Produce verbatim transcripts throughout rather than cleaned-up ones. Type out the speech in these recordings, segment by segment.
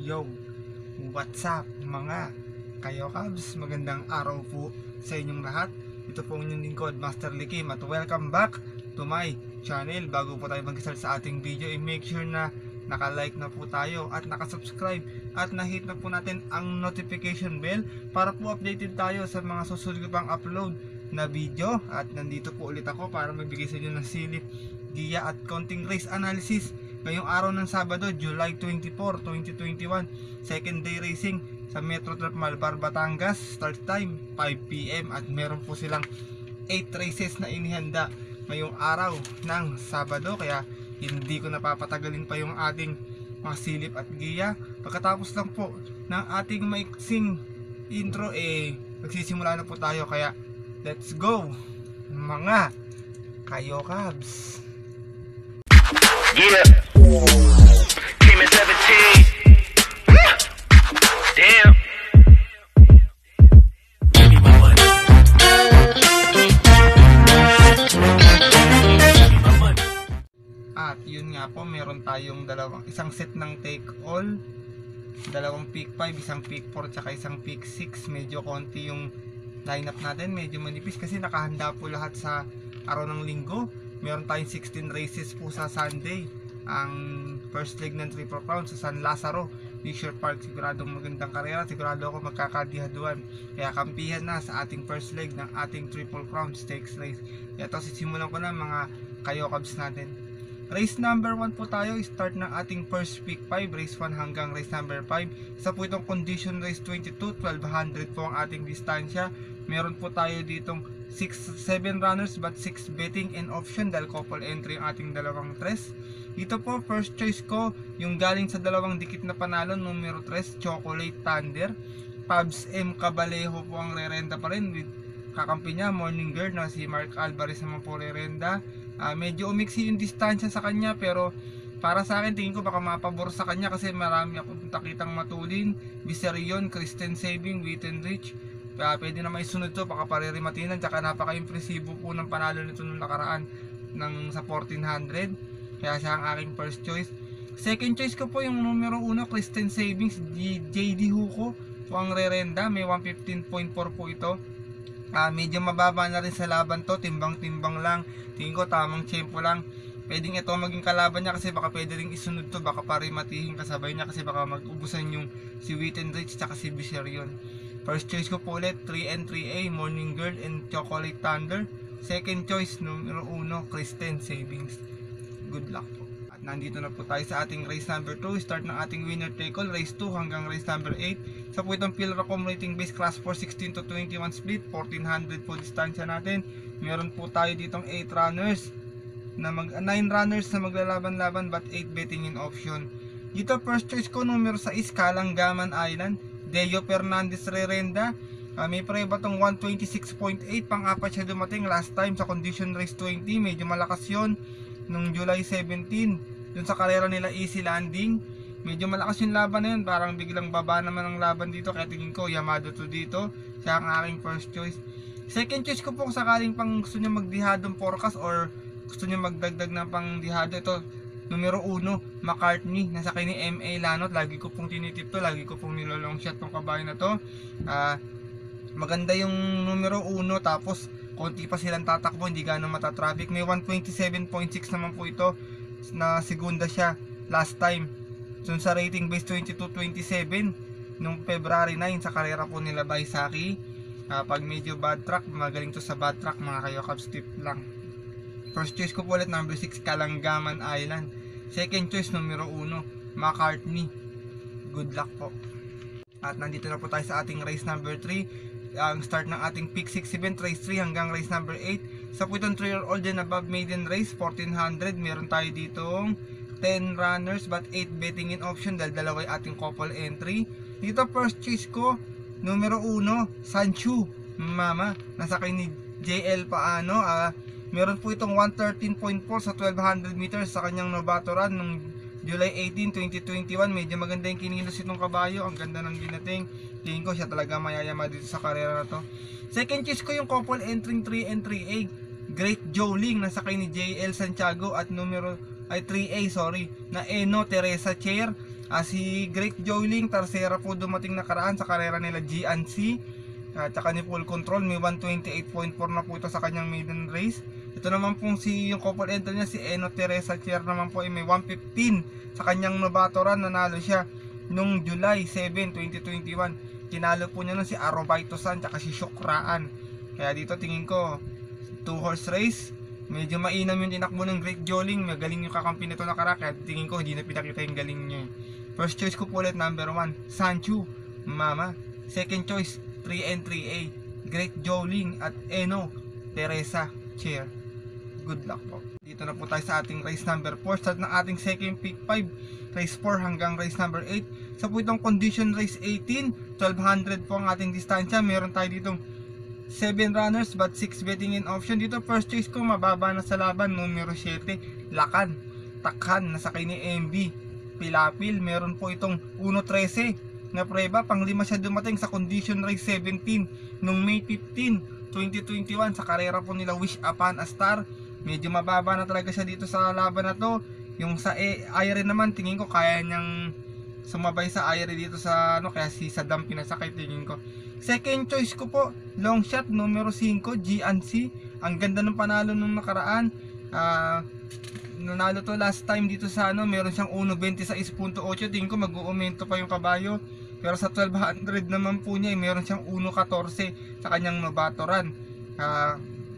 Yo, what's up mga kayo Cubs? Magandang araw po sa inyong lahat. Ito po ang inyong lingkod, Master Likim, at welcome back to my channel. Bago po tayo mag-start sa ating video, i-make sure na naka-like na po tayo at naka-subscribe at na-hit na po natin ang notification bell para po updated tayo sa mga susunod ko pang upload na video. At nandito po ulit ako para magbigay sa inyo ng silip, giya at konting race analysis ngayong araw ng Sabado, July twenty-fourth, twenty twenty-one, second day racing sa Metro Turf Malbar, Batangas. Start time five p m at meron po silang eight races na inihanda ngayong araw ng Sabado, kaya hindi ko napapatagalin pa yung ating mga silip at giya. Pagkatapos lang po ng ating maiksing intro, eh magsisimula na po tayo, kaya let's go mga kayo Cubs. Yeah, team at seventeen. Damn. Give me my money. Give me my money. At yun nga po, meron tayong dalawang, isang set ng take all, dalawang pick five, isang pick four, tsaka isang pick six. Medyo konti yung lineup natin, medyo manipis kasi nakahanda po lahat sa araw ng linggo. Meron tayong sixteen races po sa Sunday. Ang first leg ng Triple Crown sa San Lazaro Leisure Park, siguradong magandang karera, sigurado ako magkakadihaduan, kaya kampihan na sa ating first leg ng ating Triple Crown Stakes race. Kaya ito, sisimulan ko na mga kayo Cubs natin. Race number one po tayo, start ng ating first pick five, race one hanggang race number five. Isa po itong condition race twenty-two, twelve hundred po ang ating distansya. Meron po tayo ditong six, seven runners but six betting and option dahil couple entry ang ating dalawang tres. Dito po, first choice ko yung galing sa dalawang dikit na panalo, numero tres, Chocolate Thunder. Pabs M. Cabalejo po ang rerenda pa rin with kakampi niya, Morning Girl, na si Mark Alvarez naman po rerenda. Uh, medyo umiksi yung distansya sa kanya, pero para sa akin tingin ko baka mapabor sa kanya kasi marami akong nakitang matulin. Viserion, Kristen Saving, Witten Rich. Uh, pwede na may sunod to, baka parerimatinan. Tsaka napaka-impresibo po ng panalo nito nung nakaraan ng, sa fourteen hundred. Kaya siya ang aking first choice. Second choice ko po yung numero uno, Kristen Savings, J D Huko po ang rerenda. May one fifteen point four po ito. Uh, medyo mababa na rin sa laban to, timbang-timbang lang. Tingin ko tamang tempo lang. Pwedeng ito maging kalaban niya kasi baka pwede rin isunod to, baka parimatihin kasabay niya kasi baka mag-ubusan yung si Witten Rich tsaka si Viserion. First choice ko po ulit, three and three A, Morning Girl and Chocolate Thunder. Second choice, numero uno, Kristen Savings. Good luck po. At nandito na po tayo sa ating race number two. Start ng ating winner take all, race two hanggang race number eight. Sa po itong Pilracom rating base, class four, sixteen to twenty-one split, fourteen hundred po distansya natin. Meron po tayo ditong eight runners na mag nine runners na maglalaban-laban but eight betting in option. Dito first choice ko, numero six, Kalangaman Island, Deo Fernandez rerenda. Uh, may preba tong one twenty-six point eight, pang-apat siya dumating last time sa condition race twenty. Medyo malakas yon nung July seventeen dun sa karera nila Easy Landing. Medyo malakas yung laban na yun, parang biglang baba naman ang laban dito, kaya tingin ko Yamado to dito. Siya ang aking first choice. Second choice ko po kung sakaling pang gusto nyo magdihadong forecast or gusto nyo magdagdag ng pang dihado, ito numero uno, McCartney, nasa kay ni M A Lanot. Lagi ko pong tinitip to, lagi ko pong nilolong shot tong kabayo na to. uh, Maganda yung numero uno, tapos konti pa silang tatakbo, hindi ganang matatraffic. May one twenty-seven point six naman po ito na segunda siya last time dun sa rating base twenty-two twenty-seven nung February nine sa karera po nila Baisaki. Uh, pag medyo bad track, magaling to sa bad track mga kayo Cubs, tip lang. First choice ko po ulit, number six, Kalangaman Island. Second choice, numero uno, McCartney. Good luck po. At nandito na po tayo sa ating race number three. Ang start ng ating pick six event, race three hanggang race number eight. Sa po itong three year old and above maiden race, fourteen hundred. Meron tayo ditong ten runners but eight betting in option dahil dalawa yung ating couple entry. Dito first choice ko, numero uno, Sanchu Mama, nasa kay ni J L Paano. uh, Meron po itong one thirteen point four sa twelve hundred meters sa kanyang novato run nung July eighteen, twenty twenty-one. Medyo maganda yung kinilos itong kabayo, ang ganda ng ginating. Tingin ko siya talaga mayayama dito sa karera na to. Second choice ko yung couple entering three and three A, Great Joling, nasa kay ni J L Santiago, at numero ay three A sorry na Eno Teresa Chair. Ah, si Great Joyling, Tarsera po dumating nakaraan sa karera nila G and C. At saka ni Full Control, may one twenty-eight point four na po ito sa kanyang maiden race. Ito naman pong si yung couple entry niya, si Eno Teresa Chier naman po ay may one fifteen sa kanyang novato run. Nanalo siya nung July seven, twenty twenty-one. Kinalo po niya nun si Arobaito San at si Syokraan. Kaya dito tingin ko two horse race. Medyo mainam yung tinakbo ng Great Joyling. Magaling yung kakampi nito nakaraan. Kaya tingin ko hindi na pinakita yung galing niya. First choice ko po ulit, number one, Sanchu Mama. Second choice, three and three A, Great Joyling at Eno Teresa Chier. Good luck po. Dito na po tayo sa ating race number four. Start ng ating second pick five, race four hanggang race number eight. Sa po itong condition race eighteen, twelve hundred po ang ating distansya. Meron tayo ditong seven runners but six betting in option. Dito first choice ko, mababa na sa laban, numero seven, Lakan Takhan, nasakay ni M B Pilapil. Meron po itong one thirteen na preba, pang lima siya dumating sa condition race seventeen nung May fifteen, twenty twenty-one sa karera po nila Wish Upon a Star. Medyo mababa na talaga siya dito sa laban na to. Yung sa e Aire naman, tingin ko kaya niyang sumabay sa Aire dito sa ano, kaya si Saddam pinasakay tingin ko. Second choice ko po, long shot numero five, G and C. Ang ganda ng panalo nung nakaraan. Ah, uh, nanalo to last time dito sa ano, meron siyang one twenty-six point eight. Tingin ko mag-uumento pa yung kabayo. Pero sa twelve hundred naman po niya, eh, meron siyang one fourteen sa kanyang novato run. Ah, uh,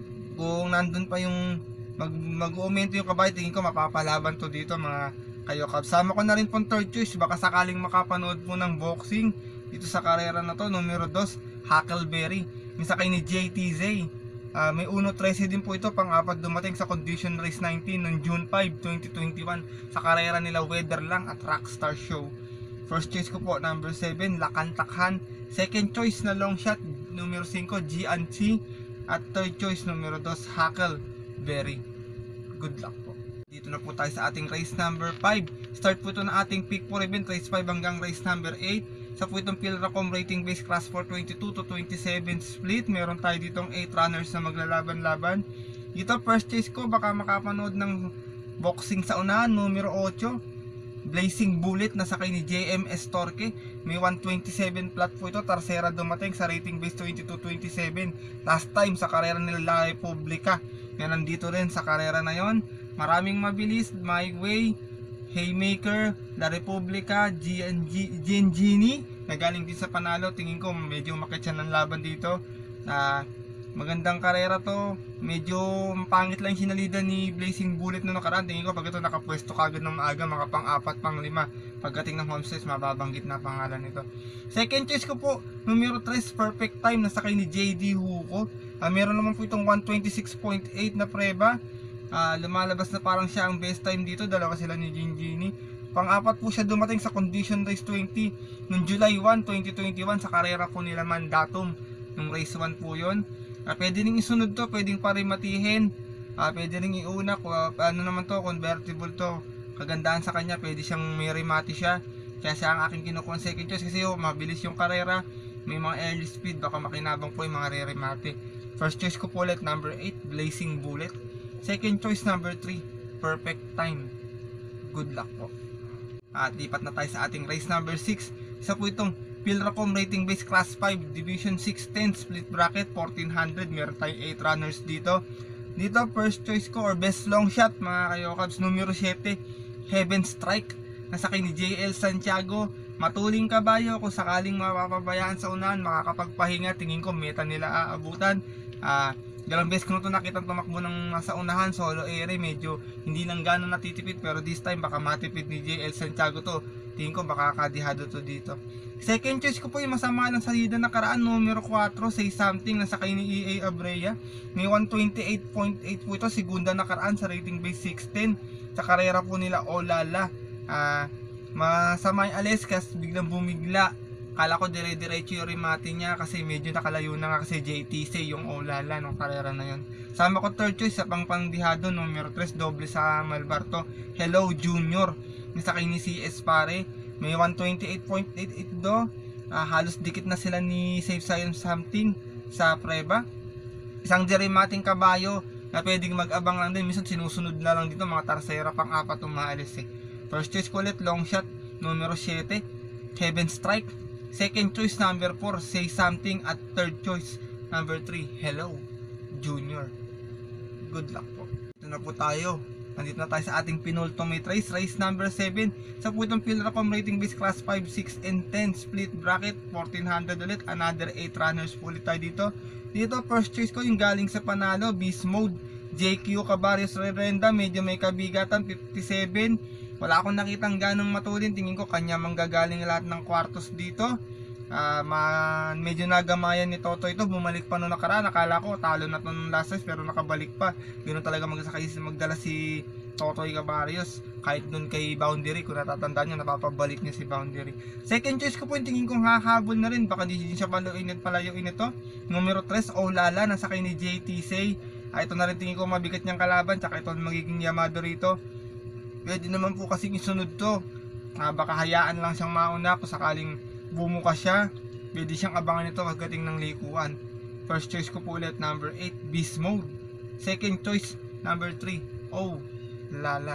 kung nandun pa yung mag mag-uumento yung kabayo, tingin ko mapapalaban to dito mga kayo kab. Sama ko na rin pong third choice, baka sakaling makapanood po ng boxing dito sa karera na to, numero two, Huckleberry. Misakay ni J T Z. Uh, may one thirteen din po ito, pang-apat dumating sa condition race nineteen noong June five, twenty twenty-one sa karera nila Weather Lang at Rockstar Show. First choice ko po, number seven, Lakan Takhan. Second choice na long shot, numero five, G and C. At third choice, numero two, Huckleberry. Good luck po. Dito na po tayo sa ating race number five. Start po ito na ating pick four event, race five hanggang race number eight. Sa po itong Pilracom rating base class four twenty-two to twenty-seven split. Meron tayo ditong eight runners na maglalaban-laban. Dito first choice ko, baka makapanood ng boxing sa unahan, numero eight, Blazing Bullet na sakay ni J M S Torque. May one twenty-seven flat po ito. Tarsera dumating sa rating base twenty-two twenty-seven. Last time sa karera nila La Republica. Yan, nandito rin sa karera na yon. Maraming mabilis, My Way, Haymaker, La Republica, G and G, Genie na galing din sa panalo. Tingin ko medyo makita ng laban dito. Uh, magandang karera to. Medyo pangit lang sinalida ni Blazing Bullet na nakaraan. Tingin ko pag ito nakapwesto kagad ng maaga, mga pang-apat, pang-lima. Pagdating ng home stretch, mababanggit na pangalan nito. Second choice ko po, numero three, Perfect Time na sakay ni J D Hugo. Uh, meron naman po itong one twenty-six point eight na preba. Uh, lumalabas na parang siya ang best time dito. Dalawa sila ni Genie. Pang-apat po siya dumating sa condition race twenty noong July one, twenty twenty-one sa karera po nila Mandatum. Nung race one po yun. Uh, pwede rin isunod to, pwedeng parimatihin. Uh, pwede rin iuna. Uh, ano naman to, convertible to. Kagandaan sa kanya, pwede siyang may remati siya. Kaya siya ang aking kinukuha second choice kasi oh, mabilis yung karera. May mga early speed, baka makinabang po yung mga re-remati. First choice ko po ulit, number eight, Blazing Bullet. Second choice, number three, Perfect Time. Good luck po. At lipat na tayo sa ating race number six. Isa po itong Pilracom rating base class five, division six ten, split bracket, fourteen hundred. Meron tayong eight runners dito. Dito, first choice ko or best long shot, mga kayokabs, numero seven, Heaven Strike. Nasakay ni J L Santiago. Matuling kabayo, kung sakaling mapapabayaan sa unahan, makakapagpahinga. Tingin ko meta nila aabutan. Ah, uh, dalawang beses ko na ito nakita tumakbo ng nasa unahan, solo ere, medyo hindi lang gano'n natitipid, pero this time baka matipid ni J L Santiago to. Tingin ko baka kadihado to dito. Second choice ko po yung masama ng salida nakaraan, numero four, Say Something, nasa kay ni E A Abrea. May one twenty-eight point eight po ito, segunda nakaraan sa rating base six ten. Sa karera po nila Olala. Ah, uh, masama yung Alescas, biglang bumigla. Kala ko dire-diretso yung remate niya kasi medyo nakalayo na nga kasi J T C yung Olala nung karera na yon. Sama ko third choice sa pangpangdihado, numero three, doble sa Malbarto, Hello Junior. Nasa kay ni C S pare, may one twenty-eight point eight eight do. Uh, halos dikit na sila ni Safe Science Something sa preba. Isang diremating kabayo na pwedeng mag-abang lang din. Minsan sinusunod na lang dito mga Tarsera, pang apat umaalis eh. First choice ko ulit, long shot, numero seven, Heaven Strike. Second choice, number four, Say Something. At third choice, number three, Hello, Junior. Good luck po. Ito na po tayo. Nandito na tayo sa ating penultimate race, race number seven. Sa po itong Philracom rating base class five, six, and ten. Split bracket, fourteen hundred ulit. Another eight runners po ulit tayo dito. Dito, first choice ko yung galing sa panalo, Beast Mode. J Q Cabarrios Rerenda, medyo may kabigatan, fifty-seven. Wala akong nakitang ganong matulin. Tingin ko kanya manggagaling lahat ng kwartos dito. Uh, ma medyo nagamayan ni Toto ito, bumalik pa noong nakaraan. Nakala ko talo na to nung last race pero nakabalik pa. Ganoon talaga magsakay magdala si Totoy Cabarrios. Kahit doon kay Boundary, kung natatandaan nyo, napapabalik niya si Boundary. Second choice ko po yung tingin kong hahabol na rin, baka di siya paluin at palayuin ito. Numero three, Olala, nasakay ni J T Say. Ah, ito na rin tingin ko mabigat niyang kalaban, tsaka ito magiging Yamado rito. Pwede naman po kasing isunod to. Ah, baka hayaan lang siyang mauna kung sakaling bumuka siya, pwede siyang abangan ito pagdating ng likuan. First choice ko po ulit, number eight, Beast Mode. Second choice, number three, Oh Lala.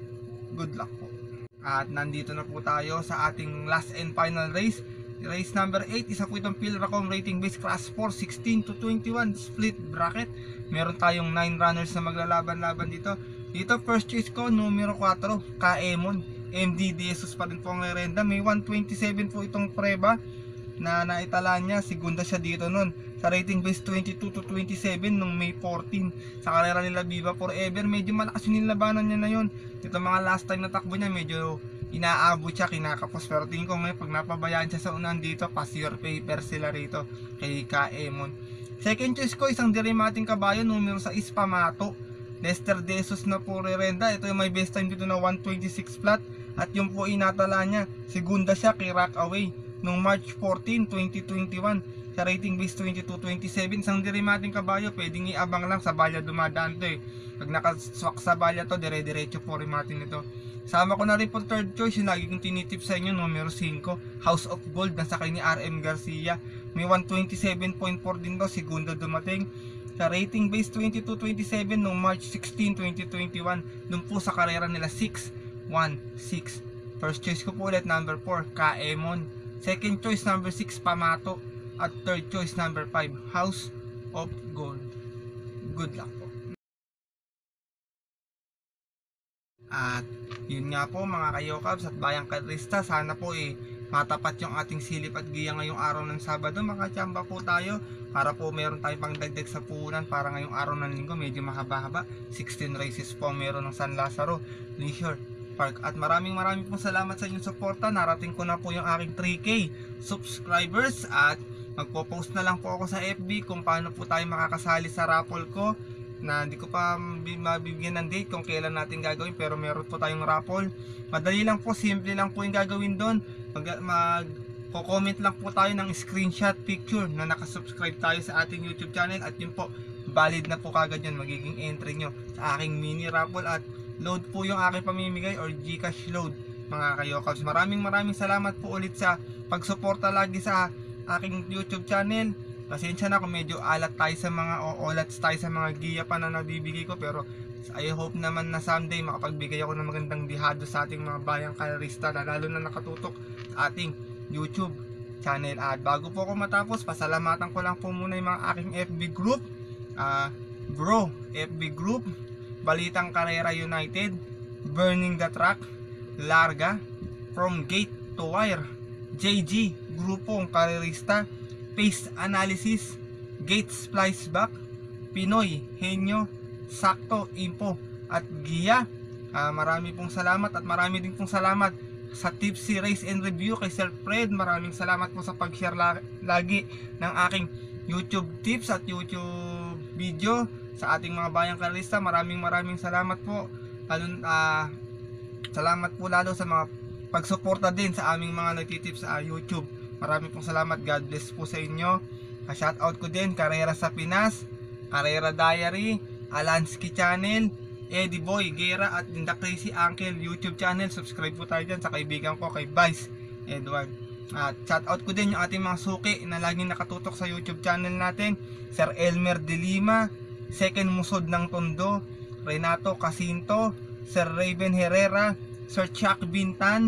Good luck po. At nandito na po tayo sa ating last and final race. Race number eight, isa po itong Philracom rating base class four, sixteen to twenty-one, split bracket. Meron tayong nine runners na maglalaban-laban dito. Dito first choice ko, numero four, Kaemon. M D De Jesus pa rin po ang Rerenda. May one twenty-seven po itong preba na naitala niya. Segunda siya dito nun. Sa rating base twenty-two to twenty-seven nung May fourteen. Sa karera nila Viva Forever, medyo malakas yung nilabanan niya na yun. Ito mga last time na takbo niya, medyo inaabot siya, kinakapos. Pero tingin ko ngayon, pag napabayaan siya sa unahan dito, pass your paper sila rito kay Kaemon. Second choice ko, isang dirimating kabayo, numero six, Pamato. Lester De Jesus na po Rerenda. Ito yung may best time dito na one twenty-six flat. At yung po inatala niya, segunda siya kay Rockaway nung March fourteen, twenty twenty-one. Sa rating base twenty-two twenty-seven. Isang dirimating kabayo, pwedeng iabang lang sa balya dumadaan to eh. Pag nakaswak sa balya to, dire-diretso po rimatin ito. Sama ko na rin po third choice, yung lagi kong tinitip sa inyo, numero five, House of Gold, nasakay ni R M Garcia. May one twenty-seven point four din to, segunda dumating. Sa rating base twenty-two twenty-seven nung March sixteen, twenty twenty-one. Doon po sa karera nila six one six. First choice ko po ulit, number four, Kaemon. Second choice, number six, Pamato. At third choice, number five, House of Gold. Good luck po. At yun nga po mga kayokabs at bayang karista, sana po eh matapat yung ating silip at giya ngayong araw ng Sabado. Makachamba po tayo para po meron tayong pangdagdag sa puhunan para ngayong araw ng Linggo. Medyo mahaba-haba, sixteen races po meron ng San Lazaro Leisure Park. At maraming maraming pong salamat sa inyong suporta. Narating ko na po yung aking three K subscribers at magpo-post na lang po ako sa F B kung paano po tayo makakasali sa raffle ko, na hindi ko pa mabibigyan ng date kung kailan natin gagawin, pero meron po tayong raffle. Madali lang po, simple lang po yung gagawin doon. Mag, mag comment lang po tayo ng screenshot picture na nakasubscribe tayo sa ating YouTube channel, at yun po, valid na po kagad yun, magiging entry nyo sa aking mini raffle. At load po yung aking pamimigay or Gcash load mga kayokabs. Maraming maraming salamat po ulit sa pagsuporta lagi sa aking YouTube channel. Pasensya na kung medyo alat tayo sa mga o olats tayo sa mga giya pa na nabibigay ko, pero I hope naman na someday makapagbigay ako ng magandang bihado sa ating mga bayang karista na lalo na nakatutok sa ating YouTube channel. At bago po ako matapos, pasalamatan ko lang po muna yung mga aking F B group. uh, Bro, F B group, Balitang Karera United, Burning the Track, Larga, From Gate to Wire, J G, Grupong Karerista, Pace Analysis, Gate Splice Back, Pinoy, Henyo, Sakto, Info, at Gia. Uh, marami pong salamat at marami din pong salamat sa Tipsy Race and Review kay Sir Fred. Maraming salamat po sa pag-share la lagi ng aking YouTube tips at YouTube video sa ating mga bayang karista. Maraming maraming salamat po. Lalo, uh, salamat po lalo sa mga pagsuporta din sa aming mga nagtitips sa uh, YouTube. Maraming pong salamat. God bless po sa inyo. Shoutout ko din Karera sa Pinas, Karera Diary, Alansky Channel, Eddie Boy Guerra at The Crazy Uncle YouTube channel. Subscribe po tayo dyan sa kaibigan ko kay Vice Edward. At shoutout ko din yung ating mga suki na laging nakatutok sa YouTube channel natin, Sir Elmer De Lima, Second Musod ng Tondo, Renato Casinto, Sir Raven Herrera, Sir Chuck Bintan,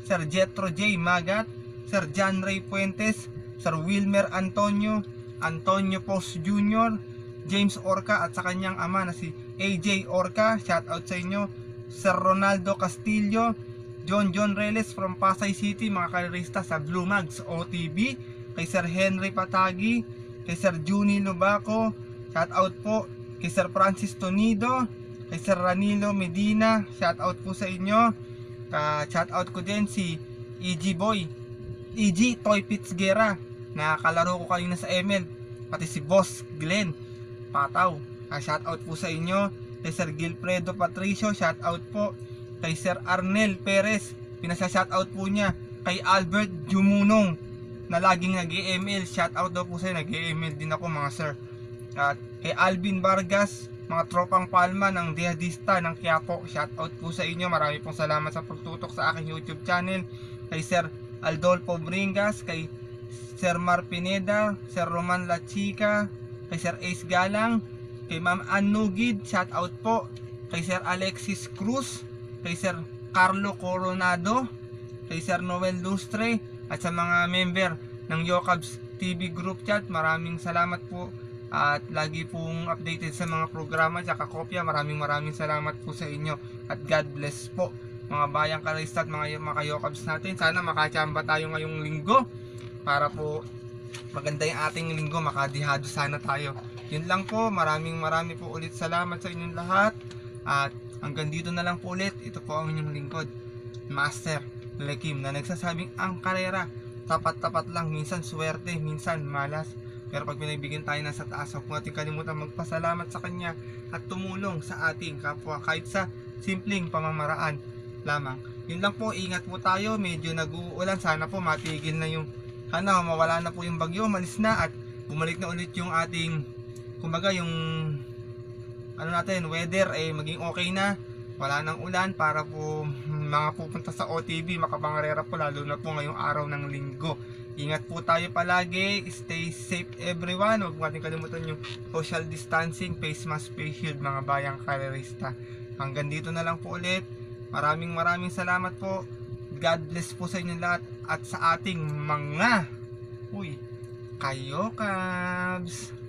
Sir Jetro J. Magat, Sir John Ray Puentes, Sir Wilmer Antonio, Antonio Pos Junior, James Orca at sa kanyang ama na si A J Orca, shout out sa inyo. Sir Ronaldo Castillo, John John Reles from Pasay City, mga karerista sa Blue Mags O T V, kay Sir Henry Patagi, kay Sir Juni Lubaco, shout out po kay Sir Francis Tonido, kay Sir Ranilo Medina, shout out po sa inyo. Ka shout out ko din si E G Boy, E G Toy Pitzgera, nakakalaro ko kanina sa M L, pati si Boss Glenn Pataw, ka shout out po sa inyo. Kay Sir Gilfredo Patricio, shout out po. Kay Sir Arnel Perez, pinasa shout out po niya. Kay Albert Jumunong na laging nag-E M L, shout out daw po sa'yo, nag-E M L din ako mga sir. At kay Alvin Vargas, mga tropang Palma ng Dehadista ng Quiapo, shout out po sa inyo. Marami pong salamat sa pagtutok sa aking YouTube channel. Kay Sir Aldolfo Bringas, kay Sir Mar Pineda, Sir Roman La Chica, kay Sir Ace Galang, kay Ma'am Ann Nugid, shout out po. Kay Sir Alexis Cruz, kay Sir Carlo Coronado, kay Sir Noel Lustre, at sa mga member ng Yokabs T V group chat, maraming salamat po at lagi pong updated sa mga programa at kopya. Maraming maraming salamat po sa inyo at God bless po mga bayang karista at mga, mga Yokabs natin. Sana makachamba tayo ngayong linggo para po maganda yung ating linggo, makadihado sana tayo. Yun lang po, maraming maraming po ulit salamat sa inyong lahat at hanggang dito na lang po ulit. Ito po ang inyong lingkod, Master Lekim, na nagsasabing ang karera tapat-tapat lang, minsan swerte, minsan malas, pero pag pinagbigyan tayo nasa taas, huwag natin kalimutan magpasalamat sa kanya at tumulong sa ating kapwa kahit sa simpleng pamamaraan lamang. Yun lang po, ingat po tayo, medyo nag-uulan, sana po matigil na yung sana mawala na po yung bagyo, malis na at bumalik na ulit yung ating kumbaga yung ano natin, weather eh maging okay na, wala nang ulan para po mga pupunta sa O T V makapangarera po, lalo na po ngayong araw ng linggo. Ingat po tayo palagi, stay safe everyone, huwag natin kalimutan yung social distancing, face mask, face shield mga bayang karerista. Hanggang dito na lang po ulit, maraming maraming salamat po, God bless po sa inyo lahat at sa ating mga uy, Kayokabs.